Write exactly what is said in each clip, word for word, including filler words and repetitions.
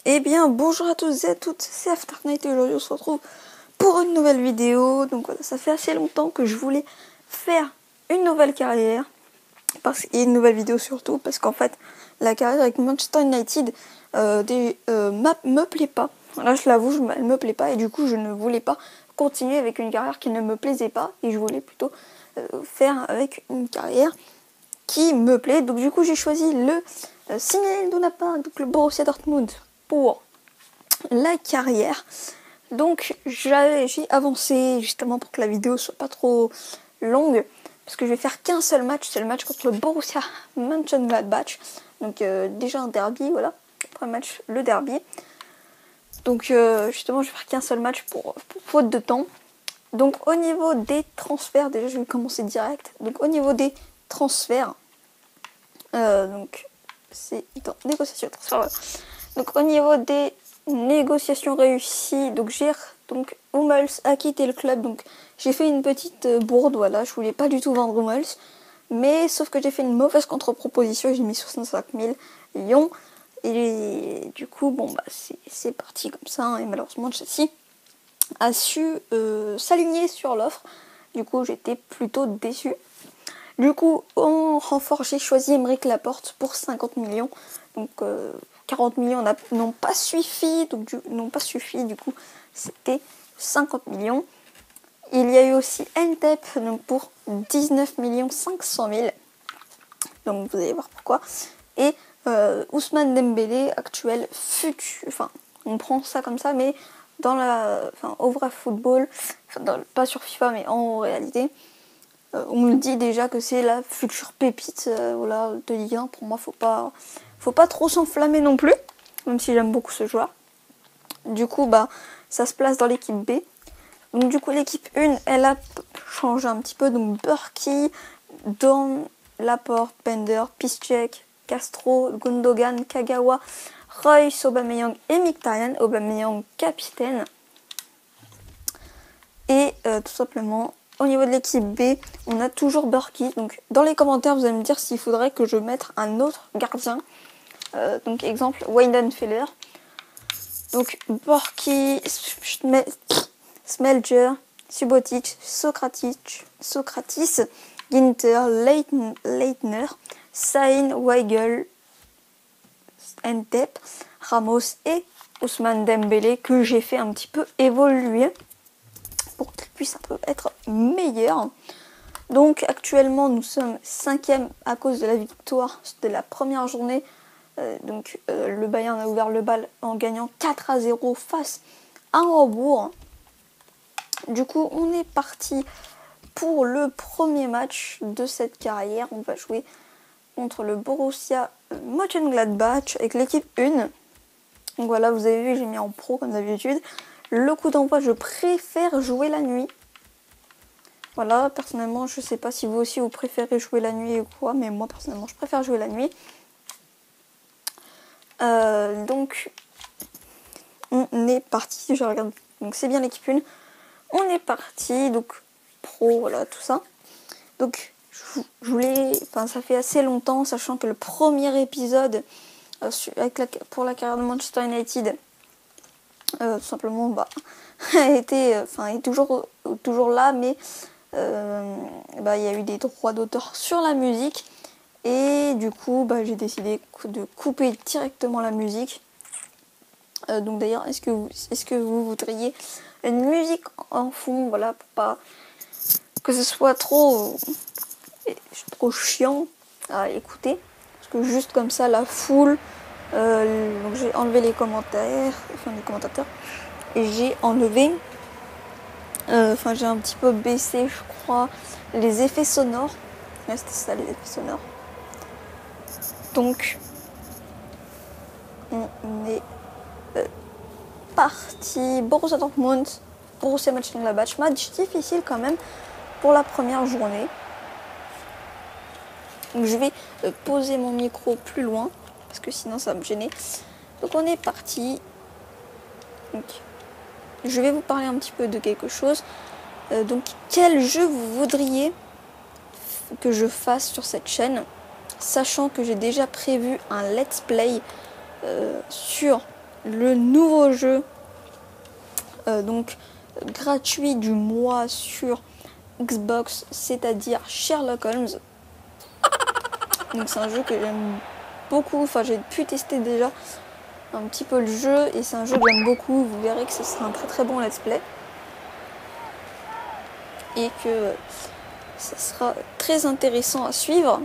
Eh bien, bonjour à tous et à toutes, c'est After Night et aujourd'hui on se retrouve pour une nouvelle vidéo. Donc voilà, ça fait assez longtemps que je voulais faire une nouvelle carrière, parce et une nouvelle vidéo surtout, parce qu'en fait, la carrière avec Manchester United euh, des, euh, me plaît pas. Là, je l'avoue, je, elle me plaît pas et du coup, je ne voulais pas continuer avec une carrière qui ne me plaisait pas et je voulais plutôt euh, faire avec une carrière qui me plaît. Donc du coup, j'ai choisi le euh, Zinedine Zidane, donc le Borussia Dortmund, pour la carrière. Donc j'ai avancé justement pour que la vidéo soit pas trop longue, parce que je vais faire qu'un seul match, c'est le match contre le Borussia Mönchengladbach. Donc euh, déjà un derby, voilà, premier match, le derby. Donc euh, justement je vais faire qu'un seul match pour, pour faute de temps. Donc au niveau des transferts, déjà je vais commencer direct. Donc au niveau des transferts, euh, donc c'est dans négociation transfert, voilà. Donc au niveau des négociations réussies, donc j'ai donc Hummels a quitté le club, donc j'ai fait une petite bourde, voilà, je voulais pas du tout vendre Hummels, mais sauf que j'ai fait une mauvaise contre-proposition, j'ai mis soixante-cinq mille Lyon, et du coup bon bah c'est parti comme ça, hein, et malheureusement Chelsea a su euh, s'aligner sur l'offre, du coup j'étais plutôt déçue. Du coup en renfort j'ai choisi Aymeric Laporte pour cinquante millions, donc euh, quarante millions n'ont pas suffi, donc n'ont pas suffi, du coup c'était cinquante millions. Il y a eu aussi Ntep, donc pour dix-neuf millions cinq cent mille, donc vous allez voir pourquoi. Et euh, Ousmane Dembélé, actuel futur, enfin on prend ça comme ça, mais dans la, enfin au vrai football, enfin, dans, pas sur FIFA mais en réalité, euh, on me dit déjà que c'est la future pépite euh, voilà, de Ligue un. Pour moi faut pas faut pas trop s'enflammer non plus, même si j'aime beaucoup ce joueur. Du coup bah ça se place dans l'équipe B. Donc du coup l'équipe un elle a changé un petit peu, donc Burki, Dorn, Laporte, Bender, Piszczek, Castro, Gundogan, Kagawa, Reus, Aubameyang et Mkhitaryan. Aubameyang capitaine. Et euh, tout simplement au niveau de l'équipe B, on a toujours Burki. Donc dans les commentaires vous allez me dire s'il faudrait que je mette un autre gardien. Euh, donc exemple Weidenfeller. Donc Burki, Smelger, Subotic, Sokratic, Sokratis, Ginter, Leitner, Sain, Weigel, Ntep, Ramos et Ousmane Dembélé, que j'ai fait un petit peu évoluer pour qu'il puisse un peu être meilleur. Donc actuellement nous sommes cinquième à cause de la victoire de la première journée. Euh, donc euh, le Bayern a ouvert le bal en gagnant quatre à zéro face à Hambourg. Du coup on est parti pour le premier match de cette carrière. On va jouer contre le Borussia Mönchengladbach avec l'équipe un. Donc voilà, vous avez vu, j'ai mis en pro comme d'habitude. Le coup d'envoi, je préfère jouer la nuit. Voilà, personnellement, je sais pas si vous aussi vous préférez jouer la nuit ou quoi, mais moi personnellement, je préfère jouer la nuit. Euh, donc, on est parti. Je regarde. Donc c'est bien l'équipe un. On est parti. Donc pro, voilà tout ça. Donc je voulais, enfin ça fait assez longtemps, sachant que le premier épisode euh, avec la, pour la carrière de Manchester United, euh, tout simplement, bah, a été, enfin est toujours toujours là, mais euh, bah il y a eu des droits d'auteur sur la musique et du coup bah j'ai décidé de couper directement la musique. Euh, donc d'ailleurs, est-ce que vous, est-ce que vous voudriez une musique en fond, voilà, pour pas que ce soit trop trop chiant à écouter, parce que juste comme ça la foule, euh, donc j'ai enlevé les commentaires, enfin les commentateurs, et j'ai enlevé, euh, enfin j'ai un petit peu baissé, je crois, les effets sonores. Ouais, c'était ça, les effets sonores. Donc on est euh, parti. Borussia Dortmund, Borussia Mönchengladbach, match difficile quand même pour la première journée. Donc je vais euh, poser mon micro plus loin, parce que sinon ça va me gêner. Donc on est parti. Donc, je vais vous parler un petit peu de quelque chose. Euh, donc quel jeu vous voudriez que je fasse sur cette chaîne, sachant que j'ai déjà prévu un let's play euh, sur le nouveau jeu euh, donc gratuit du mois sur Xbox, c'est-à-dire Sherlock Holmes. Donc c'est un jeu que j'aime beaucoup, enfin j'ai pu tester déjà un petit peu le jeu et c'est un jeu que j'aime beaucoup. Vous verrez que ce sera un très très bon let's play et que ce sera très intéressant à suivre.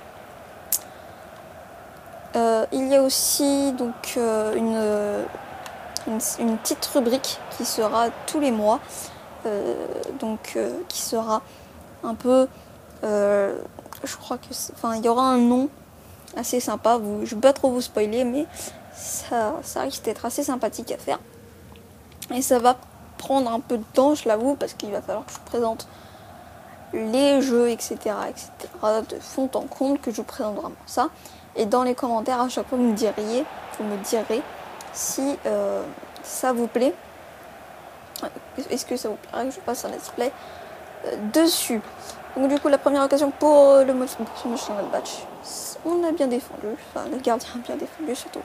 Euh, il y a aussi donc euh, une, une, une petite rubrique qui sera tous les mois, euh, donc euh, qui sera un peu, euh, je crois que, enfin il y aura un nom assez sympa. Vous, je ne vais pas trop vous spoiler, mais ça, ça risque d'être assez sympathique à faire. Et ça va prendre un peu de temps, je l'avoue, parce qu'il va falloir que je vous présente les jeux, et cetera, et cetera, de fond en comble, que je vous présente vraiment ça. Et dans les commentaires, à chaque fois, vous me diriez, vous me direz si euh, ça vous plaît. Est-ce que ça vous plairait que je fasse un let's play euh, dessus. Donc du coup, la première occasion pour le mode Motion Batch, on a bien défendu, enfin le gardien a bien défendu surtout.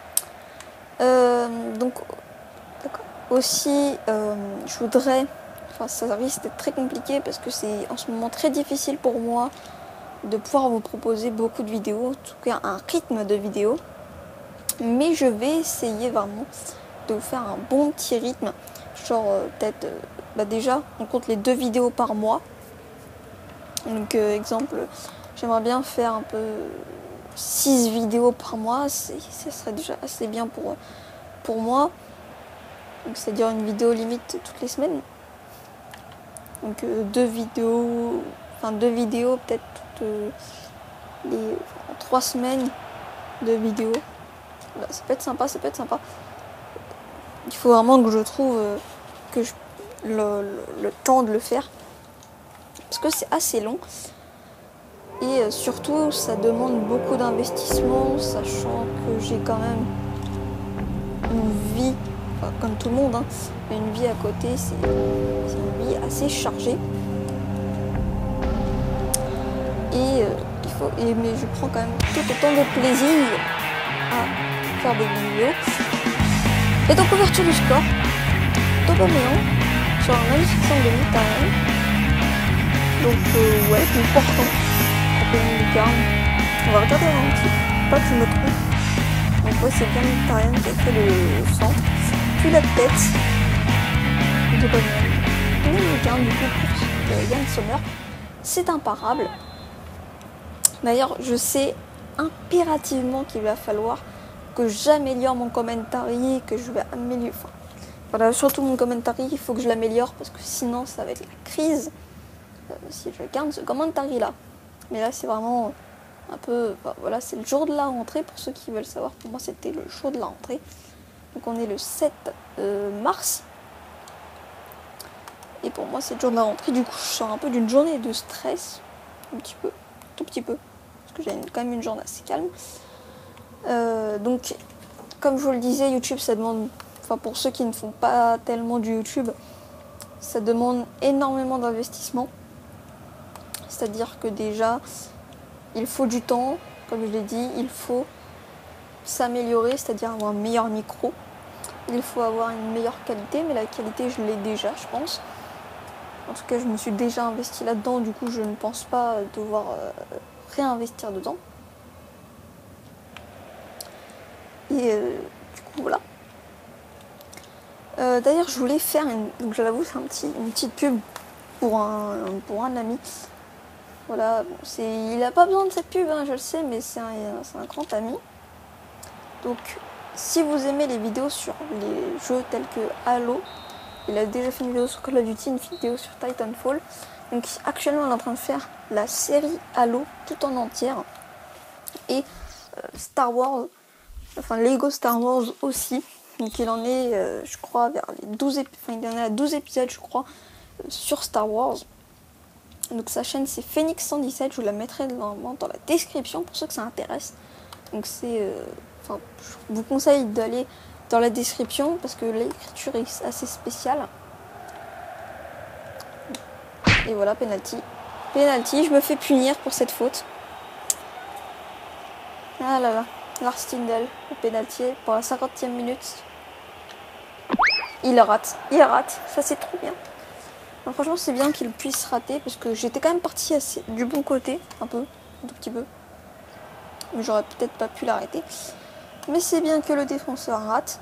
Euh, donc, d'accord. Aussi, euh, je voudrais, enfin ça risque d'être très compliqué parce que c'est en ce moment très difficile pour moi de pouvoir vous proposer beaucoup de vidéos, en tout cas un rythme de vidéos. Mais je vais essayer vraiment de vous faire un bon petit rythme, genre euh, peut-être, euh, bah déjà on compte les deux vidéos par mois. Donc euh, exemple, j'aimerais bien faire un peu six vidéos par mois, ce serait déjà assez bien pour, pour moi. Donc c'est-à-dire une vidéo limite toutes les semaines. Donc euh, deux vidéos, enfin deux vidéos peut-être toutes euh, les enfin, trois semaines de vidéos. Voilà, ça peut être sympa, ça peut être sympa. Il faut vraiment que je trouve euh, que je, le, le, le temps de le faire. Parce que c'est assez long. Et euh, surtout, ça demande beaucoup d'investissement, sachant que j'ai quand même une vie, enfin, comme tout le monde, hein, mais une vie à côté, c'est une vie assez chargée. Et, euh, il faut, et mais je prends quand même tout autant de plaisir à faire des vidéos. Et donc, ouverture du score, Topoméon, sur un même système de Mytarian. Donc, euh, ouais, c'est important. On va regarder un petit, pas que je me trompe. Donc, ouais, c'est bien Mytarian qui a fait le centre, puis la tête de Topoméon. Et le gain, du coup, pour euh, Yann Sommer, c'est imparable. D'ailleurs, je sais impérativement qu'il va falloir que j'améliore mon commentary, que je vais améliorer. Enfin, voilà, surtout mon commentary, il faut que je l'améliore parce que sinon, ça va être la crise euh, si je garde ce commentary là. Mais là, c'est vraiment un peu. Bah, voilà, c'est le jour de la rentrée pour ceux qui veulent savoir. Pour moi, c'était le jour de la rentrée. Donc, on est le sept mars. Et pour moi, c'est le jour de la rentrée. Du coup, je sors un peu d'une journée de stress. Un petit peu. Tout petit peu. Parce que j'ai quand même une journée assez calme. Euh, donc, comme je vous le disais, YouTube, ça demande, enfin pour ceux qui ne font pas tellement du YouTube, ça demande énormément d'investissement. C'est-à-dire que déjà, il faut du temps, comme je l'ai dit, il faut s'améliorer, c'est-à-dire avoir un meilleur micro. Il faut avoir une meilleure qualité, mais la qualité, je l'ai déjà, je pense. En tout cas, je me suis déjà investi là-dedans, du coup, je ne pense pas devoir euh, réinvestir dedans. Et euh, du coup, voilà. Euh, D'ailleurs, je voulais faire, une, donc je l'avoue, c'est un petit, une petite pub pour un, pour un ami. Voilà, bon, il n'a pas besoin de cette pub, hein, je le sais, mais c'est un, un grand ami. Donc, si vous aimez les vidéos sur les jeux tels que Halo, il a déjà fait une vidéo sur Call of Duty, une vidéo sur Titanfall. Donc, actuellement, il est en train de faire la série Halo tout en entière. Et euh, Star Wars, enfin Lego Star Wars aussi. Donc, il en est, euh, je crois, vers les douze épisodes, enfin, il en est à douze épisodes, je crois, euh, sur Star Wars. Donc sa chaîne c'est Phoenix cent dix-sept, je vous la mettrai dans, dans la description pour ceux que ça intéresse. Donc c'est, euh, enfin, je vous conseille d'aller dans la description parce que l'écriture est assez spéciale. Et voilà, penalty. Penalty, je me fais punir pour cette faute. Ah là là, Lars Stindl, le penalty pour la cinquantième minute. il rate, il rate, ça c'est trop bien. Alors, franchement c'est bien qu'il puisse rater parce que j'étais quand même partie assez du bon côté, un peu, un tout petit peu. Mais j'aurais peut-être pas pu l'arrêter. Mais c'est bien que le défenseur rate.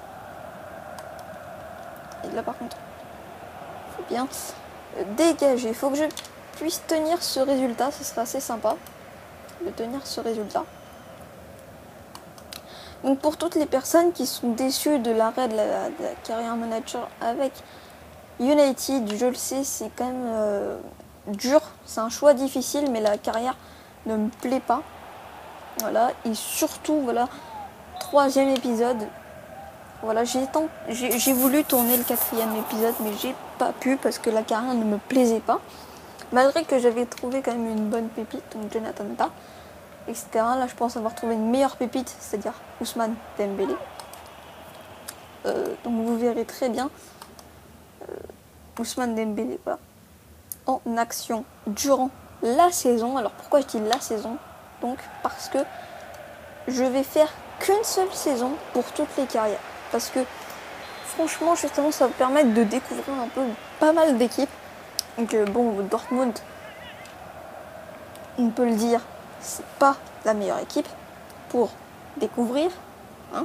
Et là par contre, faut bien dégager. Il faut que je puisse tenir ce résultat, ce serait assez sympa de tenir ce résultat. Donc pour toutes les personnes qui sont déçues de l'arrêt de la, de la carrière manager avec United, je le sais, c'est quand même euh, dur, c'est un choix difficile, mais la carrière ne me plaît pas. Voilà, et surtout, voilà, troisième épisode. Voilà, j'ai, j'ai, j'ai voulu tourner le quatrième épisode, mais j'ai pas pu parce que la carrière ne me plaisait pas. Malgré que j'avais trouvé quand même une bonne pépite, donc Jonathan Tah, et cetera. Là, je pense avoir trouvé une meilleure pépite, c'est-à-dire Ousmane Dembélé. Euh, donc vous verrez très bien euh, Ousmane Dembélé, voilà, en action durant la saison. Alors pourquoi je dis la saison? Donc parce que je vais faire qu'une seule saison pour toutes les carrières. Parce que franchement, justement, ça va permettre de découvrir un peu pas mal d'équipes. Donc euh, bon, Dortmund, on peut le dire, c'est pas la meilleure équipe pour découvrir, hein.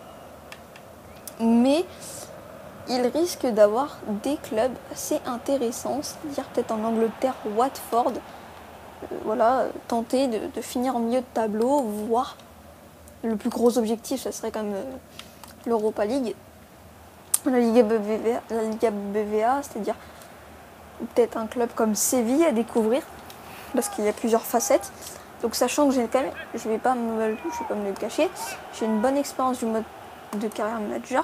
Mais il risque d'avoir des clubs assez intéressants, c'est-à-dire peut-être en Angleterre, Watford, euh, voilà, tenter de, de finir en milieu de tableau, voire le plus gros objectif, ça serait comme euh, l'Europa League, la Liga B V A, la Liga B V A, c'est-à-dire peut-être un club comme Séville à découvrir, parce qu'il y a plusieurs facettes. Donc sachant que j'ai quand même, je vais pas me, je vais pas me le cacher, j'ai une bonne expérience du mode de carrière manager.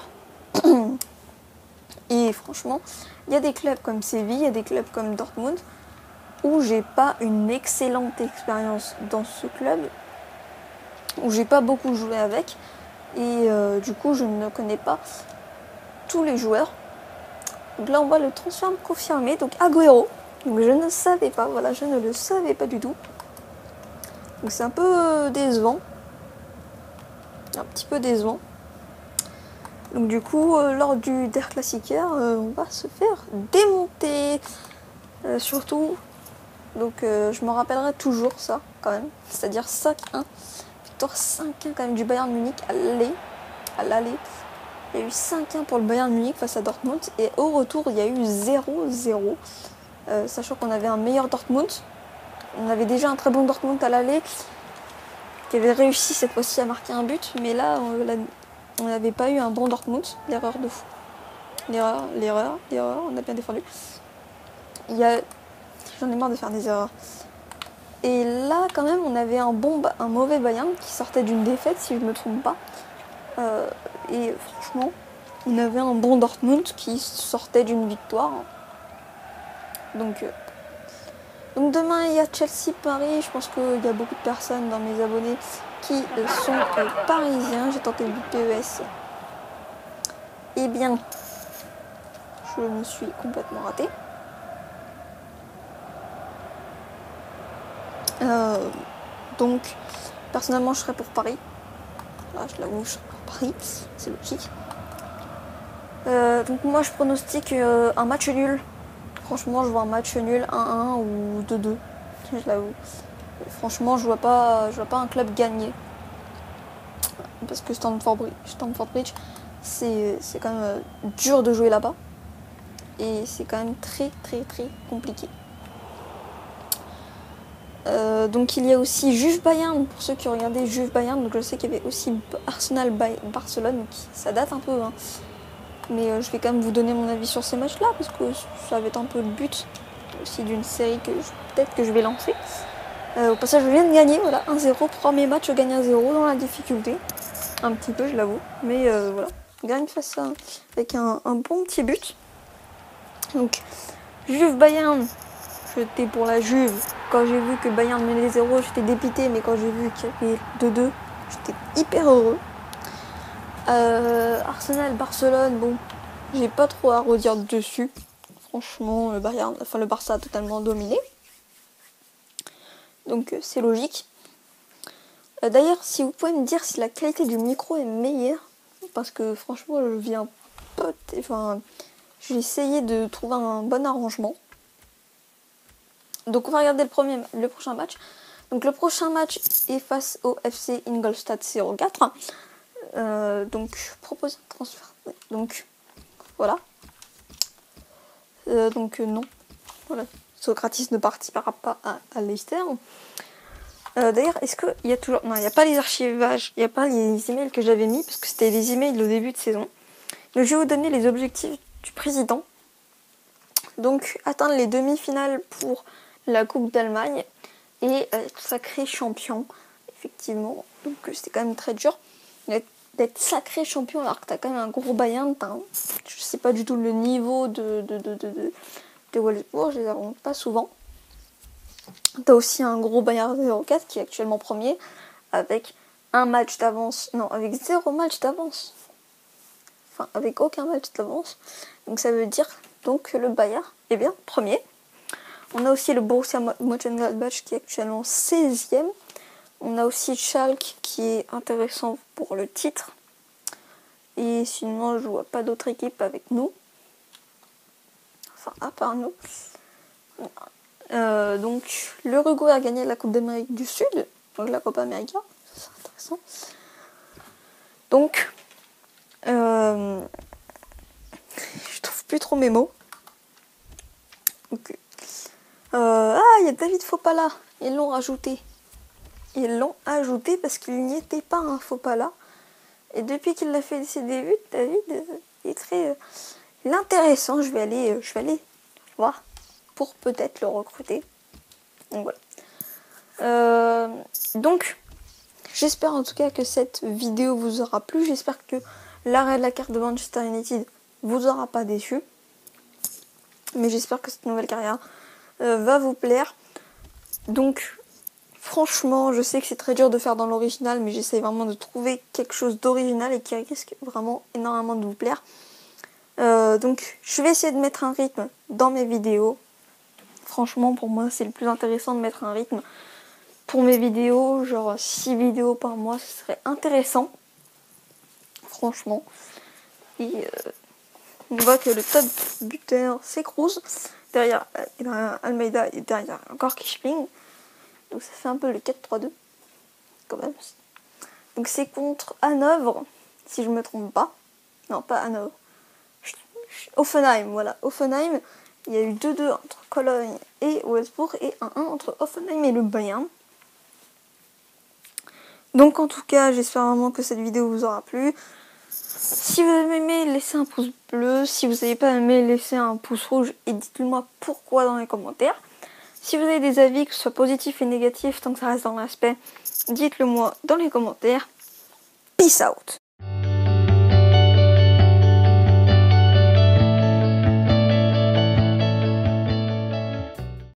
Et franchement, il y a des clubs comme Séville, il y a des clubs comme Dortmund où j'ai pas une excellente expérience dans ce club, où j'ai pas beaucoup joué avec, et euh, du coup je ne connais pas tous les joueurs. Donc là on voit le transfert confirmé, donc Agüero. Donc je ne savais pas, voilà, je ne le savais pas du tout. Donc c'est un peu décevant. Un petit peu décevant. Donc du coup, euh, lors du Der Klassiker, euh, on va se faire démonter. Euh, surtout, donc euh, je me rappellerai toujours ça, quand même. C'est-à-dire cinq un. Victoire cinq un quand même du Bayern Munich à l'aller. À l'aller. Il y a eu cinq un pour le Bayern Munich face à Dortmund. Et au retour, il y a eu zéro zéro. Euh, sachant qu'on avait un meilleur Dortmund. On avait déjà un très bon Dortmund à l'aller, qui avait réussi cette fois-ci à marquer un but. Mais là, on n'avait pas eu un bon Dortmund. L'erreur de fou. L'erreur, l'erreur, l'erreur, on a bien défendu. Il y a... J'en ai marre de faire des erreurs. Et là, quand même, on avait un, bon, un mauvais Bayern qui sortait d'une défaite, si je ne me trompe pas. Euh, et franchement, on avait un bon Dortmund qui sortait d'une victoire. Donc, euh, donc demain, il y a Chelsea-Paris. Je pense qu'il y a beaucoup de personnes dans mes abonnés qui sont euh, parisiens. J'ai tenté le P E S. Eh bien, je me suis complètement ratée. Euh, donc, personnellement, je serais pour Paris. Là, je l'avoue, je serais pour Paris. C'est logique. Euh, donc, moi, je pronostique euh, un match nul. Franchement, je vois un match nul un un ou deux deux. Je l'avoue. Franchement, je vois pas, je vois pas un club gagner. Parce que Stamford Bridge, Stamford Bridge c'est, c'est quand même euh, dur de jouer là-bas. Et c'est quand même très, très, très compliqué. Euh, donc il y a aussi Juve Bayern, pour ceux qui ont regardé Juve Bayern, donc je sais qu'il y avait aussi Arsenal Barcelone, donc ça date un peu, hein. Mais euh, je vais quand même vous donner mon avis sur ces matchs-là, parce que ça va être un peu le but aussi d'une série que je, peut-être que je vais lancer. Euh, au passage, je viens de gagner, voilà, un zéro, premier match, je gagne un zéro dans la difficulté, un petit peu, je l'avoue, mais euh, voilà, je gagne face à, avec un, un bon petit but. Donc, Juve Bayern. J'étais pour la Juve. Quand j'ai vu que Bayern menait zéro, j'étais dépité, mais quand j'ai vu qu'il y avait deux deux, j'étais hyper heureux. Euh, Arsenal, Barcelone, bon, j'ai pas trop à redire dessus. Franchement, le Bayern, enfin le Barça a totalement dominé. Donc euh, c'est logique. Euh, d'ailleurs, si vous pouvez me dire si la qualité du micro est meilleure, parce que franchement, je viens peut... Enfin, je vais essayer de trouver un bon arrangement. Donc on va regarder le, premier, le prochain match. Donc le prochain match est face au F C Ingolstadt zéro quatre. Euh, donc propose un transfert. Donc voilà. Euh, donc euh, non. Voilà. Socrates ne participera pas à, à Leicester. Euh, D'ailleurs, est-ce qu'il y a toujours... Non, il n'y a pas les archivages, il n'y a pas les emails que j'avais mis, parce que c'était les emails au début de saison. Donc je vais vous donner les objectifs du président. Donc atteindre les demi-finales pour la Coupe d'Allemagne et être sacré champion, effectivement. Donc c'était quand même très dur d'être sacré champion alors que t'as quand même un gros Bayern. Je sais pas du tout le niveau de, de, de, de, de, de Wolfsburg, je les rencontre pas souvent. T'as aussi un gros Bayern zéro quatre qui est actuellement premier avec un match d'avance, non, avec zéro match d'avance. Enfin, avec aucun match d'avance. Donc ça veut dire donc que le Bayern est bien premier. On a aussi le Borussia Mönchengladbach qui est actuellement seizième. On a aussi Schalke qui est intéressant pour le titre. Et sinon, je vois pas d'autres équipes avec nous. Enfin, à part nous. Euh, donc, l'Uruguay a gagné la Coupe d'Amérique du Sud. Donc, la Copa América. C'est intéressant. Donc, euh, je trouve plus trop mes mots. Okay. Euh, ah, il y a David Fopala. Ils l'ont rajouté. Ils l'ont ajouté parce qu'il n'y était pas un Fopala. Et depuis qu'il a fait ses débuts, David euh, il est très euh, il est intéressant. Je vais aller, euh, je vais aller voir pour peut-être le recruter. Donc voilà. Euh, donc, j'espère en tout cas que cette vidéo vous aura plu. J'espère que l'arrêt de la carte de Manchester United vous aura pas déçu. Mais j'espère que cette nouvelle carrière euh, va vous plaire. Donc, franchement, je sais que c'est très dur de faire dans l'original, mais j'essaie vraiment de trouver quelque chose d'original et qui risque vraiment énormément de vous plaire. Euh, donc, je vais essayer de mettre un rythme dans mes vidéos. Franchement, pour moi, c'est le plus intéressant de mettre un rythme pour mes vidéos. Genre six vidéos par mois, ce serait intéressant. Franchement. Et euh, on voit que le top buteur, c'est Kroos. Derrière, il y a Almeida et derrière encore Kishling. Donc ça fait un peu le quatre trois deux. Quand même. Donc c'est contre Hanovre, si je me trompe pas. Non, pas Hanovre. Offenheim, voilà. Offenheim. Il y a eu deux deux entre Cologne et Wolfsburg et un un entre Offenheim et le Bayern. Donc en tout cas, j'espère vraiment que cette vidéo vous aura plu. Si vous avez aimé, laissez un pouce bleu. Si vous n'avez pas aimé, laissez un pouce rouge et dites-le moi pourquoi dans les commentaires. Si vous avez des avis, que ce soit positifs et négatifs, tant que ça reste dans l'aspect, dites-le moi dans les commentaires. Peace out!